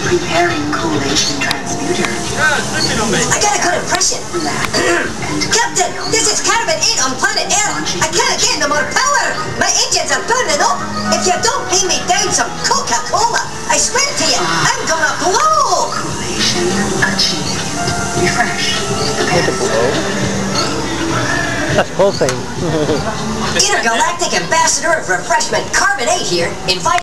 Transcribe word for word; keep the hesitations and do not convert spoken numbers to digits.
Preparing collation transmuter. I got a good impression. Captain, this is Caravan eight on planet Earth. I can't get no more power. My engines are burning up. If you don't beam me down some Coca-Cola, I swear to you, I'm gonna blow. Collation achieved. Refresh. That's pulsing. Intergalactic Ambassador of Refreshment Carbon eight here, invite